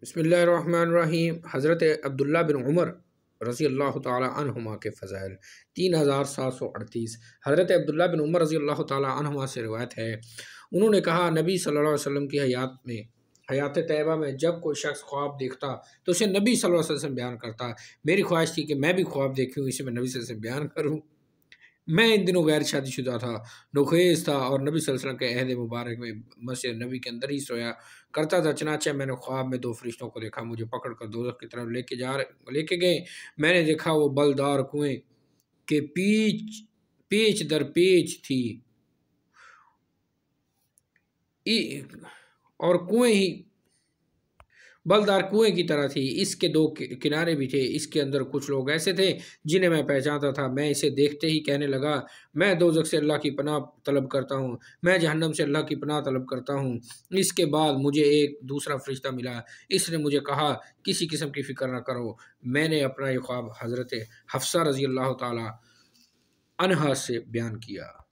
بسم اللہ الرحمن الرحیم۔ حضرت عبداللہ بن عمر رضی اللہ تعالی عنہما کے فضائل 3738۔ حضرت عبداللہ بن عمر رضی اللہ تعالی عنہما سے روایت ہے، انہوں نے کہا نبی صلی اللہ علیہ وسلم کی حیات طیبہ میں جب کوئی شخص خواب دیکھتا تو اسے نبی صلی اللہ علیہ وسلم بیان کرتا۔ میری خواہش تھی کہ میں بھی خواب دیکھوں، اسے میں نبی صلی اللہ علیہ وسلم بیان کروں۔ میں ان دنوں غیر شادی شدہ تھا، نوخیز تھا اور نبی صلی اللہ علیہ وسلم کے عہد مبارک میں مسجد نبی کے اندر ہی سویا کرتا تھا۔ چنانچہ میں نے خواب میں دو فرشتوں کو دیکھا، مجھے پکڑ کر دوزخ کی طرف لے کے گئے۔ میں نے دیکھا وہ بلدار کنویں کے پیچ در پیچ تھی اور بلدار کنویں کی طرح تھی، اس کے دو کنارے بھی تھے، اس کے اندر کچھ لوگ ایسے تھے جنہیں میں پہچانتا تھا۔ میں اسے دیکھتے ہی کہنے لگا، میں دوزخ سے اللہ کی پناہ طلب کرتا ہوں، میں جہنم سے اللہ کی پناہ طلب کرتا ہوں۔ اس کے بعد مجھے ایک دوسرا فرشتہ ملا، اس نے مجھے کہا کسی قسم کی فکر نہ کرو۔ میں نے اپنا یہ خواب حضرت حفصہ رضی اللہ تعالی عنہا سے بیان کیا۔